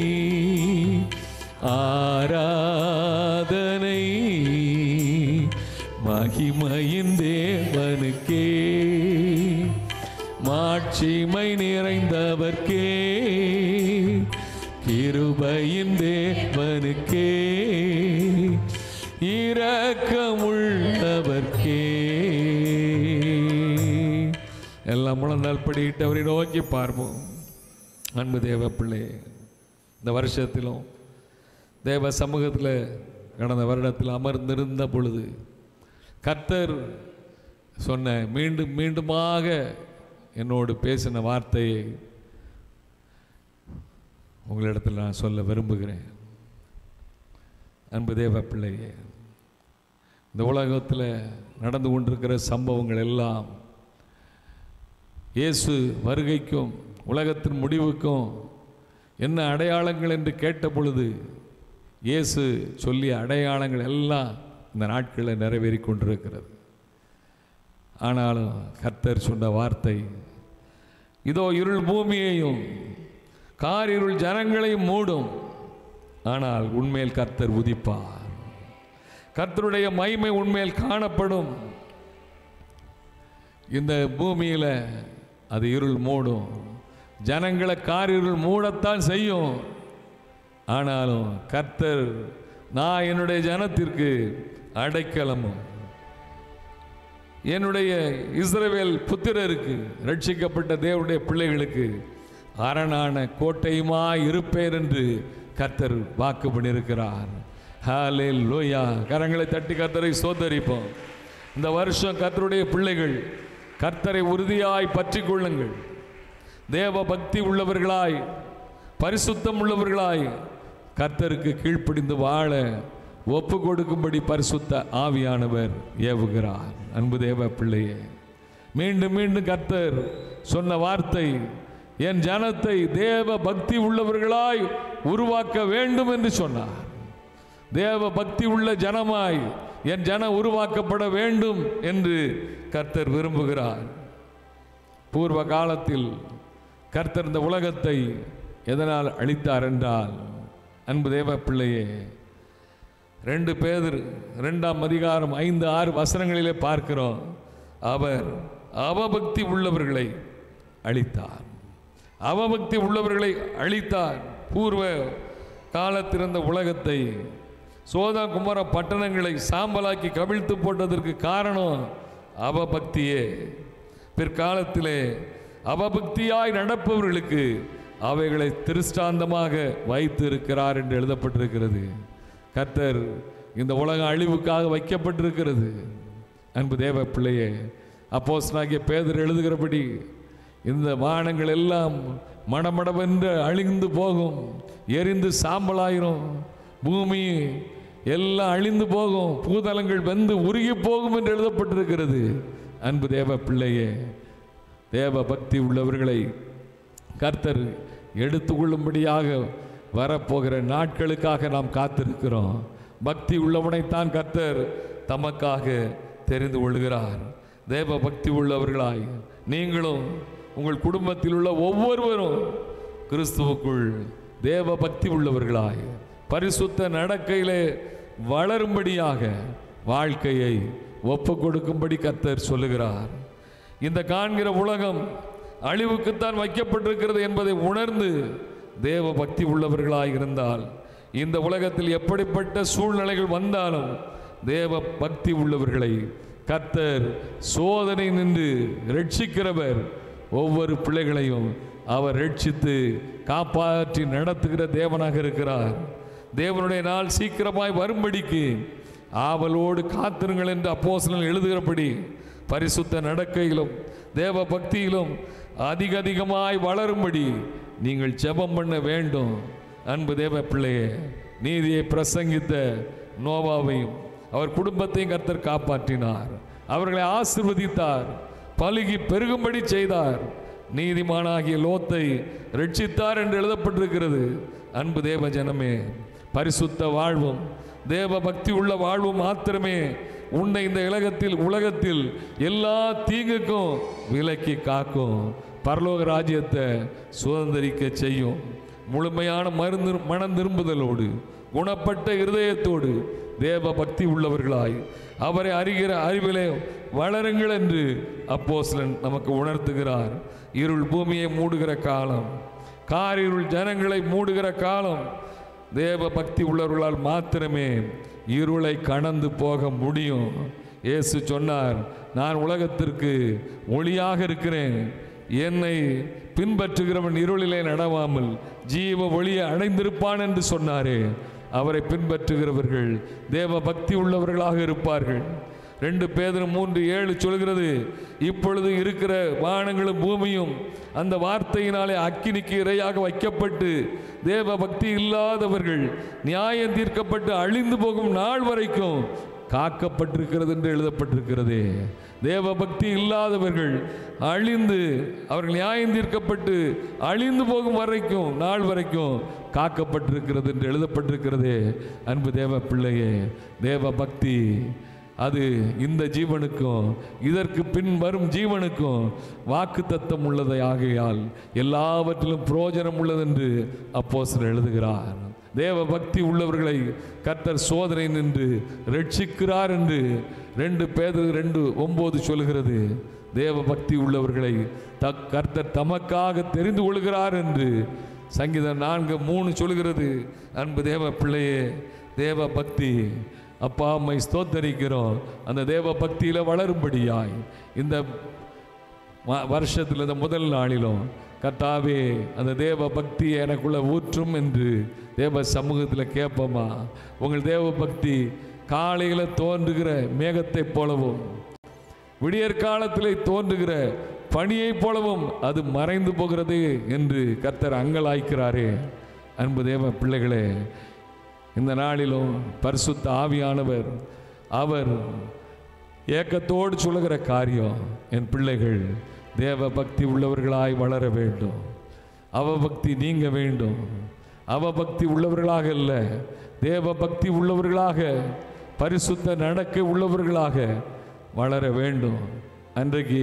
Speaker 1: ஆராதனை, மகிமையின் தேவனுக்கே, மாட்சிமை நிறைந்தவர்க்கே, கிருபையின் தேவனுக்கே, இரக்கமுள்ளவர்க்கே. எல்லாம் முழந்தால் படிட்டு அவரை நோக்கி பார்ப்போம். அன்பு தேவ பிள்ளை, இந்த வருஷத்திலும் தேவ சமூகத்தில் கடந்த வருடத்தில் அமர்ந்திருந்த பொழுது கர்த்தர் சொன்ன மீண்டும் மீண்டுமாக என்னோடு பேசின வார்த்தையை உங்களிடத்தில் நான் சொல்ல விரும்புகிறேன். அன்பு தேவ பிள்ளையே, இந்த உலகத்தில் நடந்து கொண்டிருக்கிற சம்பவங்கள் எல்லாம் இயேசு வருகைக்கும் உலகத்தின் முடிவுக்கும் என்ன அடையாளங்கள் என்று கேட்ட பொழுது இயேசு சொல்லிய அடையாளங்கள் எல்லாம் இந்த நாட்களில் நிறைவேறி கொண்டிருக்கிறது. ஆனாலும் கர்த்தர் சொன்ன வார்த்தை, இதோ இருள் பூமியையும் காரிருள் ஜனங்களையும் மூடும், ஆனால் உண்மையில் கர்த்தர் உதிப்பார், கர்த்தருடைய மகிமை உண்மையில் காணப்படும். இந்த பூமியில் அது இருள் மூடும், ஜனங்களை காரிருள் மூடத்தான் செய்யும். ஆனாலும் கர்த்தர், நான் என்னுடைய ஜனத்திற்கு அடைக்கலமும் என்னுடைய இஸ்ரவேல் புத்திரருக்கு, ரட்சிக்கப்பட்ட தேவனுடைய பிள்ளைகளுக்கு அரணான கோட்டையுமாய் இருப்பேன் என்று கர்த்தர் வாக்கு பண்ணியிருக்கிறார். ஹல்லேலூயா. கரங்களை தட்டி கர்த்தரை ஸ்தோத்தரிப்போம். இந்த வருஷம் கர்த்தருடைய பிள்ளைகள் கர்த்தரை உறுதியாய் பற்றி கொள்ளுங்கள். தேவ பக்தி உள்ளவர்களாய், பரிசுத்தம் உள்ளவர்களாய், கர்த்தருக்கு கீழ்ப்படிந்து வாழ ஒப்பு கொடுக்கும்படி பரிசுத்த ஆவியானவர் ஏவுகிறார். அன்பு தேவ பிள்ளையே, மீண்டும் மீண்டும் கர்த்தர் சொன்ன வார்த்தை, என் ஜனத்தை தேவ பக்தி உள்ளவர்களாய் உருவாக்க வேண்டும் என்று சொன்னார். தேவ பக்தி உள்ள ஜனமாய் என் ஜனம் உருவாக்கப்பட வேண்டும் என்று கர்த்தர் விரும்புகிறார். பூர்வ காலத்தில் கர்த்தர் இந்த உலகத்தை எதனால் அழித்தார் என்றால், அன்பு தேவ பிள்ளையே, 2 பேதுரு 2ஆம் அதிகாரம் 5-6 வசனங்களிலே பார்க்கிறோம். அவர் அவபக்தி உள்ளவர்களை அழித்தார், அவபக்தி உள்ளவர்களை அழித்தார். பூர்வ காலத்திருந்த உலகத்தை சோதோம் குமோரா பட்டணங்களை சாம்பலாக்கி கவிழ்த்து போட்டதற்கு காரணம் அவபக்தியே. பிற்காலத்திலே அவபக்தியாய் நடப்பவர்களுக்கு அவைகளை திருஷ்டாந்தமாக வைத்து இருக்கிறார் என்று எழுதப்பட்டிருக்கிறது. கர்த்தர் இந்த உலக அழிவுக்காக வைக்கப்பட்டிருக்கிறது. அன்பு தேவ பிள்ளையே, அப்போஸ்தலனாகிய பேதுரு எழுதுகிறபடி இந்த வானங்கள் எல்லாம் மடமடவென்று அழிந்து போகும், எரிந்து சாம்பலாயிரும், பூமி எல்லாம் அழிந்து போகும், பூதலங்கள் வெந்து உருகி போகும் என்று எழுதப்பட்டிருக்கிறது. அன்பு தேவ பிள்ளையே, தேவ பக்தி உள்ளவர்களை கர்த்தர் எடுத்துக்கொள்ளும்படியாக வரப்போகிற நாட்களுக்காக நாம் காத்திருக்கிறோம். பக்தி உள்ளவனைத்தான் கர்த்தர் தமக்காக தெரிந்து கொள்கிறார். தேவ பக்தி உள்ளவர்களாய் நீங்களும் உங்கள் குடும்பத்தில் உள்ள ஒவ்வொருவரும் கிறிஸ்துவுக்குள் தேவ பக்தி உள்ளவர்களாய் பரிசுத்த நடக்கையிலே வளரும்படியாக வாழ்க்கையை ஒப்பு கொடுக்கும்படி கர்த்தர் சொல்லுகிறார். இந்த காண்கிற உலகம் அழிவுக்குத்தான் வைக்கப்பட்டிருக்கிறது என்பதை உணர்ந்து தேவ பக்தி உள்ளவர்களாக இருந்தால் இந்த உலகத்தில் எப்படிப்பட்ட சூழ்நிலைகள் வந்தாலும் தேவ பக்தி உள்ளவர்களை கர்த்தர் சோதனை நின்று ரட்சிக்கிறவர். ஒவ்வொரு பிள்ளைகளையும் அவர் ரட்சித்து காப்பாற்றி நடத்துகிற தேவனாக இருக்கிறார். தேவனுடைய நாள் சீக்கிரமாய் வரும்படிக்கு ஆவலோடு காத்திருங்கள் என்று அப்போஸ்தலன் எழுதுகிறபடி பரிசுத்த நடக்கையிலும் தேவ பக்தியிலும் அதிகமாய் வளரும்படி நீங்கள் ஜெபம் பண்ண வேண்டும். அன்பு தேவ பிள்ளையே, நீதியை பிரசங்கித்த நோவாவையும் அவர் குடும்பத்தையும் கர்த்தர் காப்பாற்றினார். அவர்களை ஆசீர்வதித்தார், பலுகி பெருகும்படி செய்தார். நீதிமானாகிய லோத்தை ரட்சித்தார் என்று எழுதப்பட்டிருக்கிறது. அன்பு தேவ ஜனமே, பரிசுத்த வாழ்வும் தேவ பக்தி உள்ள வாழ்வும் மாத்திரமே உன்னை இந்த உலகத்தில் எல்லா தீங்குக்கும் விலக்கி காக்கும், பரலோக ராஜ்யத்தை சுதந்திரிக்க செய்யும். முழுமையான மனம் திரும்புதலோடு குணப்பட்ட இருதயத்தோடு தேவ பக்தி உள்ளவர்களாய் அவரை அறிகிற அறிவிலே வளருங்கள் என்று அப்போஸ்தலன் நமக்கு உணர்த்துகிறார். இருள் பூமியை மூடுகிற காலம், காரிருள் ஜனங்களை மூடுகிற காலம் தேவ பக்தி உள்ளவர்களால் மாத்திரமே இருளை கடந்து போக முடியும். இயேசு சொன்னார், நான் உலகத்திற்கு ஒளியாக இருக்கிறேன், என்னை பின்பற்றுகிறவன் இருளிலே நடவாமல் ஜீவ ஒளியை அடைந்திருப்பான் என்று சொன்னாரே. அவரை பின்பற்றுகிறவர்கள் தேவ பக்தி உள்ளவர்களாக இருப்பார்கள். 2 பேதுரு 3:7 சொல்கிறது, இப்பொழுது இருக்கிற வானங்களும் பூமியும் அந்த வார்த்தையினாலே அக்கினிக்கு இரையாக வைக்கப்பட்டு தேவ பக்தி இல்லாதவர்கள் நியாயம் தீர்க்கப்பட்டு அழிந்து போகும் நாள் வரைக்கும் காக்கப்பட்டிருக்கிறது என்று எழுதப்பட்டிருக்கிறது. தேவ பக்தி இல்லாதவர்கள் அழிந்து அவர்கள் நியாயம் தீர்க்கப்பட்டு அழிந்து போகும் வரைக்கும் நாள் வரைக்கும் காக்கப்பட்டிருக்கிறது என்று எழுதப்பட்டிருக்கிறதே. அன்பு தேவ பிள்ளையே, தேவ பக்தி அது இந்த ஜீவனுக்கும் இதற்கு பின் வரும் ஜீவனுக்கும் வாக்குத்தத்தம் உள்ளதை ஆகையால் எல்லாவற்றிலும் பிரயோஜனம் உள்ளது என்று அப்போஸ்தலர் எழுதுகிறார். தேவ பக்தி உள்ளவர்களை கர்த்தர் சோதனை நின்று ரட்சிக்கிறார் என்று 2 பேதுரு 2:9 சொல்கிறது. தேவ பக்தி உள்ளவர்களை கர்த்தர் தமக்காக தெரிந்து கொள்கிறார் என்று சங்கீதம் 4:3 சொல்கிறது. அன்பு தேவ பிள்ளையே, தேவ பக்தி அப்பா அம்மை ஸ்தோத்தரிக்கிறோம். அந்த தேவ பக்தியில் வளரும்படியாய் இந்த வருஷத்தில் இந்த முதல் நாளிலும் கர்த்தாவே அந்த தேவ பக்தி எனக்குள்ள ஊற்றும் என்று தேவ சமூகத்தில் கேட்போமா? உங்கள் தேவ பக்தி காலையில் தோன்றுகிற மேகத்தை போலவும் விடியற் காலத்தில் தோன்றுகிற பனியை போலவும் அது மறைந்து போகிறது என்று கர்த்தர் அங்கலாய்க்கிறாரே. அன்பு தேவ பிள்ளைகளே, இந்த நாளிலும் பரிசுத்த ஆவியானவர் அவர் ஏக்கத்தோடு சொல்லுகிற காரியம், என் பிள்ளைகள் தேவ பக்தி உள்ளவர்களாய் வளர வேண்டும், அவபக்தி நீங்க வேண்டும். அவபக்தி உள்ளவர்களாக அல்ல, தேவ பக்தி உள்ளவர்களாக பரிசுத்த நடக்கை உள்ளவர்களாக வளர வேண்டும். அன்றைக்கு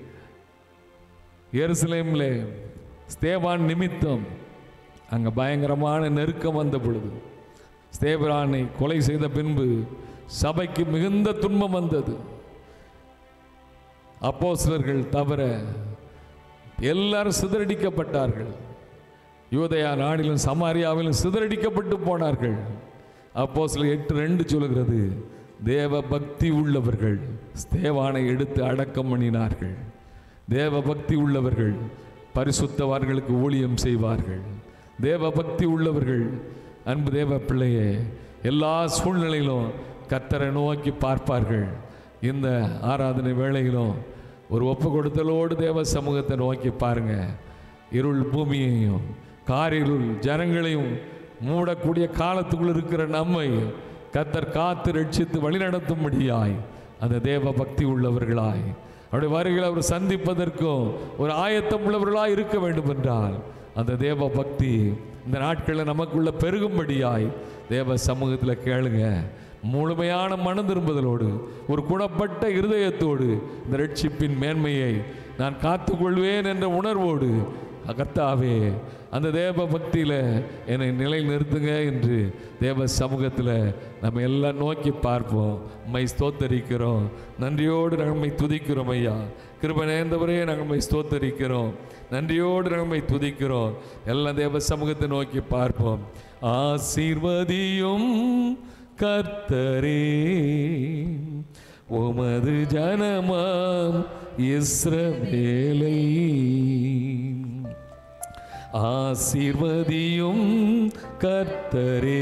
Speaker 1: எருசலேமில் ஸ்தேவான் நிமித்தம் அங்கே பயங்கரமான நெருக்கம் வந்த பொழுது ஸ்தேவானை கொலை செய்த பின்பு சபைக்கு மிகுந்த துன்பம் வந்தது. அப்போஸ்தலர்கள் தவிர எல்லாரும் சிதறடிக்கப்பட்டார்கள். யூதேயா நாடிலும் சமாரியாவிலும் சிதறடிக்கப்பட்டு போனார்கள். அப்போஸ்தலர் 8:2 சொல்கிறது, தேவ பக்தி உள்ளவர்கள் ஸ்தேவானை எடுத்து அடக்கம் பண்ணினார்கள். தேவ பக்தி உள்ளவர்கள் பரிசுத்தவான்களுக்கு ஊழியம் செய்வார்கள். தேவ பக்தி உள்ளவர்கள், அன்பு தேவ பிள்ளையே, எல்லா சூழ்நிலையிலும் கர்த்தரை நோக்கி பார்ப்பார்கள். இந்த ஆராதனை வேளையிலும் ஒரு ஒப்பு கொடுத்தலோடு தேவ சமூகத்தை நோக்கி பாருங்க. இருள் பூமியையும் காரிருள் ஜனங்களையும் மூடக்கூடிய காலத்துக்குள் இருக்கிற நம்மை கர்த்தர் காத்து ரட்சித்து வழிநடத்தும்படியாய் அந்த தேவ பக்தி உள்ளவர்களாய் அவருடைய வருகையில் அவர் சந்திப்பதற்கும் ஒரு ஆயத்தம் உள்ளவர்களாய் இருக்க வேண்டும் என்றால் அந்த தேவ பக்தி இந்த நாட்களில் நமக்குள்ள பெருகும்படியாய் தேவ சமூகத்தில் கேளுங்க. முழுமையான மனம் திரும்புதலோடு ஒரு குணப்பட்ட இருதயத்தோடு இந்த ரட்சிப்பின் மேன்மையை நான் காத்துக்கொள்வேன் என்ற உணர்வோடு, கர்த்தாவே அந்த தேவ பக்தியில் என்னை நிலை நிறுத்துங்க என்று தேவ சமூகத்தில் நம்ம எல்லாம் நோக்கி பார்ப்போம். உம்மை ஸ்தோத்தரிக்கிறோம், நன்றியோடு நம்மை துதிக்கிறோம் ஐயா. கிருபை நேர்ந்தவரே நம்மை ஸ்தோத்தரிக்கிறோம், நன்றியோடு நம்மை துதிக்கிறோம். எல்லாம் தேவ சமூகத்தை நோக்கி பார்ப்போம். ஆசீர்வதியும் கர்த்தரே உமது ஜனமாம் இஸ்ரவேலை, ஆசீர்வதியும் கர்த்தரே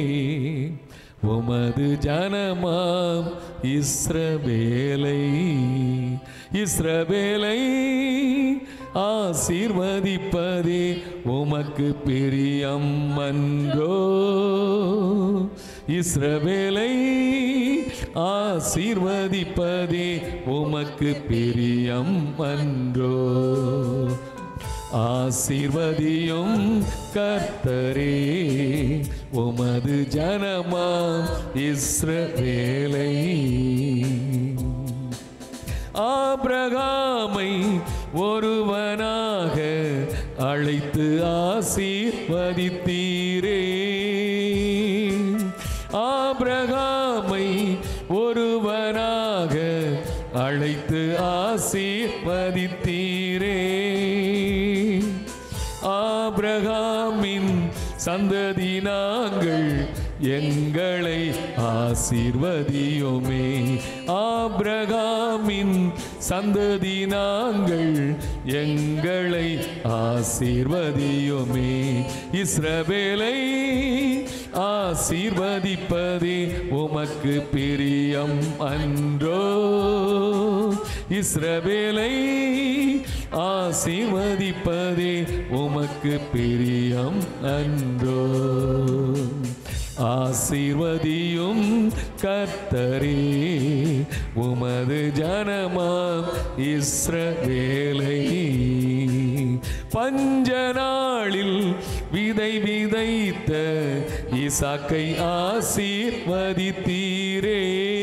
Speaker 1: உமது ஜனமாம் இஸ்ரவேலை, இஸ்ரவேலை ஆசீர்வதிப்பதே உமக்கு பிரியம் அன்றோ, இஸ்ரவேலை ஆசீர்வதிப்பதே உமக்கு பிரியம் அன்றோ. ஆசீர்வதியும் கர்த்தரே உமது ஜனமாம் இஸ்ரவேலை, ஆபிரகாமை ஒருவனாக அழைத்து ஆசீர்வதித்தீரே, ஆபிரகாமை ஒருவனாக அழைத்து ஆசீர்வதித்தீரே, ஆபிரகாமின் சந்ததி நாங்கள் எங்களை ஆசீர்வதியோமே, ஆபிரகாமின் சந்ததி நாங்கள் எங்களை ஆசீர்வதியோமே, இஸ்ரவேலை ஆசீர்வதிப்பதே உமக்கு பிரியம் அன்றோ, இஸ்ரவேலை ஆசீர்வதிப்பதே உமக்கு பிரியம் அன்றோ. ஆசீர்வதியும் கர்த்தரே உமது ஜனமாம் இஸ்ரவேலை, பஞ்ச நாளில் விதை விதைத்த ஈசாக்கை ஆசீர்வதித்தீரே,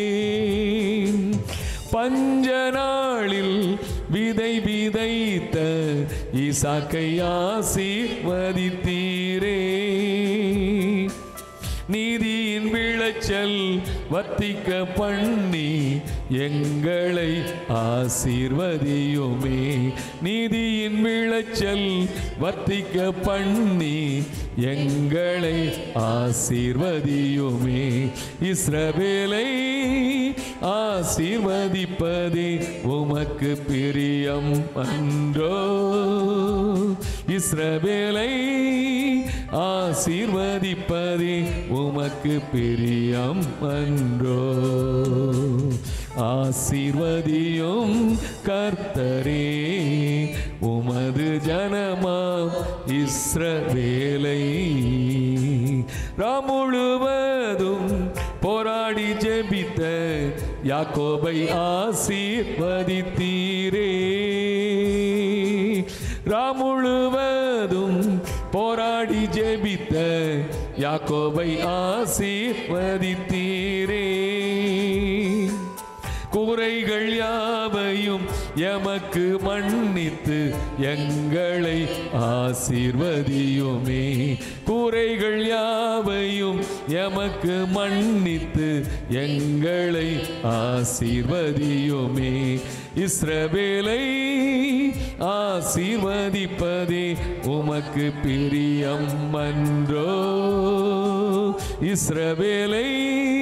Speaker 1: பஞ்ச நாளில் விதை விதைத்த ஈசாக்கை ஆசீர்வதித்தீரே, நீதியின் விளைச்சல் வர்த்திக்க பண்ணி எங்களை ஆசீர்வதியோமே, நீதியின் விளைச்சல் வர்த்திக்க பண்ணி எங்களை ஆசீர்வதியோமே, இஸ்ரவேலை ஆசீர்வதிப்பதே உமக்கு பிரியம் அன்றோ, இஸ்ரவேலை ஆசீர்வதிப்பதே உமக்கு பிரியம் அன்றோ. ஆசீர்வதியும் கர்த்தரே உமது ஜனமாம் இஸ்ரவேலை, முழுவதும் போராடி ஜெபித்த யாக்கோபை ஆசீர்வதித்தீரே, முழுவதும் போராடி ஜெபித்த யாக்கோபை ஆசீர்வதித்தீரே, குறைகள் யாவையும் எமக்கு மன்னித்து எங்களை ஆசீர்வதியோமே, குறைகள் யாவையும் எமக்கு மன்னித்து எங்களை ஆசீர்வதியோமே, இஸ்ரவேலை ஆசீர்வதிப்பதே உமக்கு பிரியம் அன்றோ, இஸ்ரவேலை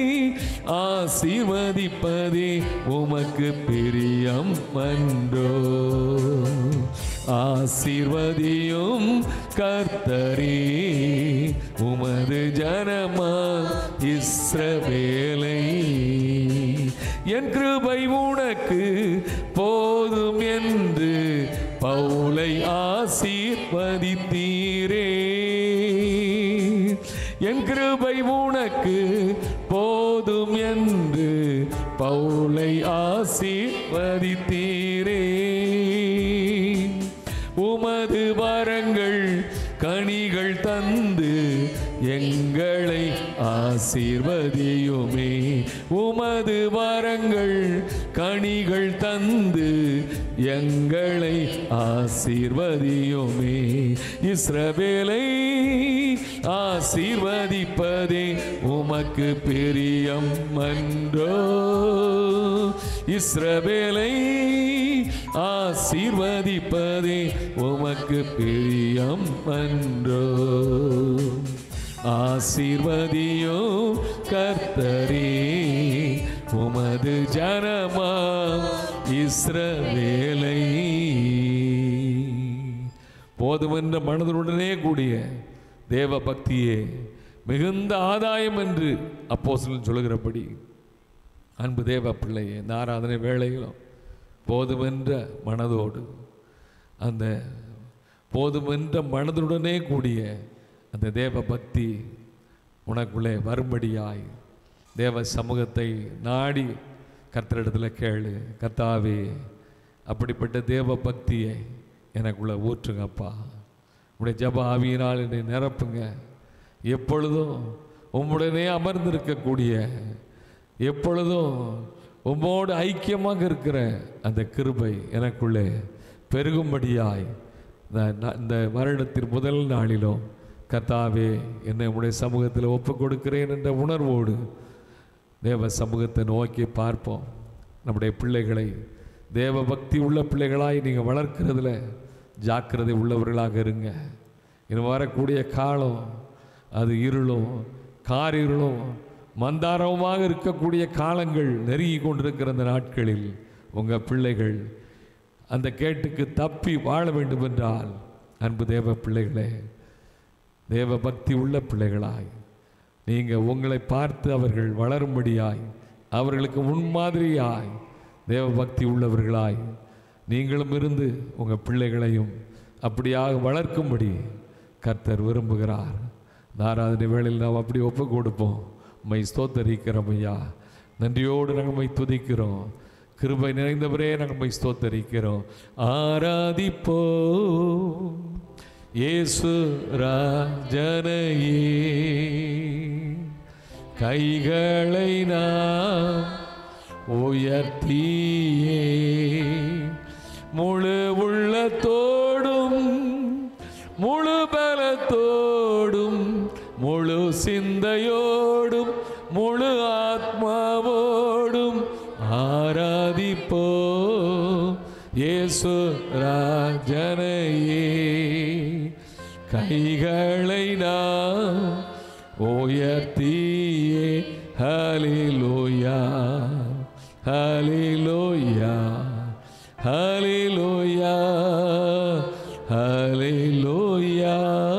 Speaker 1: ஆசீர்வதிப்பதே உமக்கு பிரியம் அன்றோ. ஆசீர்வதியும் கர்த்தரே உமது ஜனமா இஸ்ரவேலை. என் கிருபை உனக்கு போதும் என்று பவுலை ஆசீர்வதித்தீரே. என் கிருபை உனக்கு போதும் என்று பவுலை ஆசீர்வதித்தீரே. உமது வரங்கள் கனிகள் தந்து எங்களை ஆசீர்வதியுமே. உமது வரங்கள் கனிகள் தந்து எங்களை ஆசீர்வதியுமே. இஸ்ரவேலை ஆசீர்வதிப்பதே உமக்கு பிரியம் அன்றோ. இஸ்ரவேலை ஆசீர்வதிப்பதே உமக்கு பிரியம் அன்றோ. ஆசீர்வதியோ கர்த்தரே உமது ஜனமா இஸ்ரவேலை. போதுமென்ற மனதுடனே கூடிய தேவ பக்தியே மிகுந்த ஆதாயம் என்று அப்போஸ்தலன் சொல்லுகிறபடி, அன்பு தேவ பிள்ளையே, இந்த ஆராதனை வேளையிலும் போதுமென்ற மனதோடு, அந்த போதுமென்ற மனதுடனே கூடிய அந்த தேவ பக்தி உனக்குள்ளே வரும்படியாய் தேவ சமூகத்தை நாடி கர்த்தரிடத்தில் கேளு. கர்த்தாவே, அப்படிப்பட்ட தேவ பக்தியை எனக்குள்ளே ஊற்றுங்கப்பா. உடைய ஜப ஆவியினால் என்னை நிரப்புங்க. எப்பொழுதும் உம்முடனே அமர்ந்திருக்கக்கூடிய, எப்பொழுதும் உம்மோடு ஐக்கியமாக இருக்கிற அந்த கிருபை எனக்குள்ளே பெருகும்படியாய் இந்த வருடத்தின் முதல் நாளிலும் கர்த்தாவே என்னை உடைய சமூகத்தில் ஒப்புக் கொடுக்கிறேன் என்ற உணர்வோடு தேவ சமூகத்தை நோக்கி பார்ப்போம். நம்முடைய பிள்ளைகளை தேவ பக்தி உள்ள பிள்ளைகளாய் நீங்கள் வளர்க்கிறதுல ஜாக்கிரதை உள்ளவர்களாக இருங்க. இன்னும் வரக்கூடிய காலம் அது இருளும் காரிருளும் மந்தாரமாக இருக்கக்கூடிய காலங்கள் நெருங்கி கொண்டிருக்கிற அந்த நாட்களில் உங்கள் பிள்ளைகள் அந்த கேட்டுக்கு தப்பி வாழ வேண்டும் என்றால், அன்பு தேவ பிள்ளைகளே, தேவ பக்தி உள்ள பிள்ளைகளாய் நீங்கள் உங்களை பார்த்து அவர்கள் வளரும்படியாய், அவர்களுக்கு முன்மாதிரியாய் தேவ பக்தி உள்ளவர்களாய் நீங்களும் இருந்து உங்கள் பிள்ளைகளையும் அப்படியாக வளர்க்கும்படி கர்த்தர் விரும்புகிறார். ஆராதனை வேளையில் நாம் அப்படி ஒப்பு கொடுப்போம். உம்மை ஸ்தோத்தரிக்கிறோம் ஐயா, நன்றியோடு நாங்கள் உம்மை துதிக்கிறோம். கிருபை நிறைந்தவரே, நாங்கள் உம்மை ஸ்தோத்தரிக்கிறோம். ஆராதிப்போம் இயேசு ராஜனையே, கைகளை நாம் உயர்த்தியே முழு உள்ளத்தோடும் முழு பலத்தோடும் முழு சிந்தையோடும் முழு ஆத்மாவோடும் ஆராதிப்போ இயேசு ராஜனையே, கைகளை நாம் உயர்த்தியே. ஹல்லேலூயா ஹல்லேலூயா ஹல்லேலூயா ஹல்லேலூயா.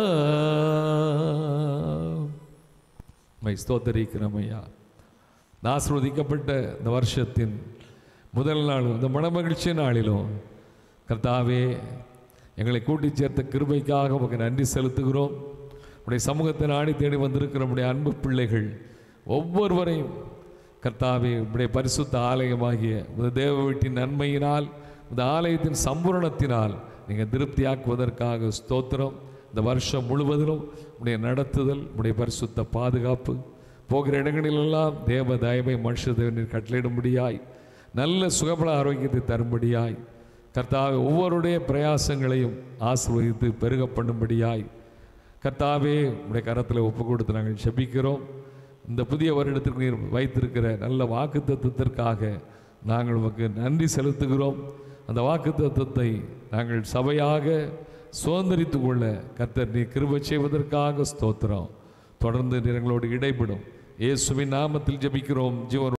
Speaker 1: ஸ்தோத்தரிக்கிறோம் ஐயா. ஆசீர்வதிக்கப்பட்ட இந்த வருஷத்தின் முதல் நாள், இந்த மனமகிழ்ச்சி நாளிலும் கர்த்தாவே எங்களை கூட்டி சேர்த்த கிருபைக்காக உமக்கு நன்றி செலுத்துகிறோம். உடைய சமூகத்தை நாடி தேடி வந்திருக்கிற நம்முடைய அன்பு பிள்ளைகள் ஒவ்வொருவரையும் கர்த்தாவே உடைய பரிசுத்த ஆலயமாகிய இந்த தேவ வீட்டின் நன்மையினால், இந்த ஆலயத்தின் சம்பூரணத்தினால் நீங்கள் திருப்தியாக்குவதற்காக ஸ்தோத்திரம். இந்த வருஷம் முழுவதிலும் உடைய நடத்துதல், உடைய பரிசுத்த பாதுகாப்பு, போகிற இடங்களிலெல்லாம் தேவ தயவை மனுஷ தேவனின் கட்டளையிடும்படியாய், நல்ல சுகபல ஆரோக்கியத்தை தரும்படியாய் கர்த்தாவே ஒவ்வொருடைய பிரயாசங்களையும் ஆசீர்வதித்து பெருக பண்ணும்படியாய் கர்த்தாவே உடைய கரத்தில் ஒப்பு கொடுத்து நாங்கள் ஜெபிக்கிறோம். இந்த புதிய வருடத்திற்கு நீர் வைத்திருக்கிற நல்ல வாக்குத்தத்தத்திற்காக நாங்கள் உமக்கு நன்றி செலுத்துகிறோம். அந்த வாக்குத்தத்தத்தை நாங்கள் சபையாக சுதந்திரித்து கொள்ள கர்த்தர் நீ கிருபை செய்வதற்காக ஸ்தோத்திரம். தொடர்ந்து எங்களோடு இடைப்படும். இயேசுவின் நாமத்தில் ஜெபிக்கிறோம். ஜீவன்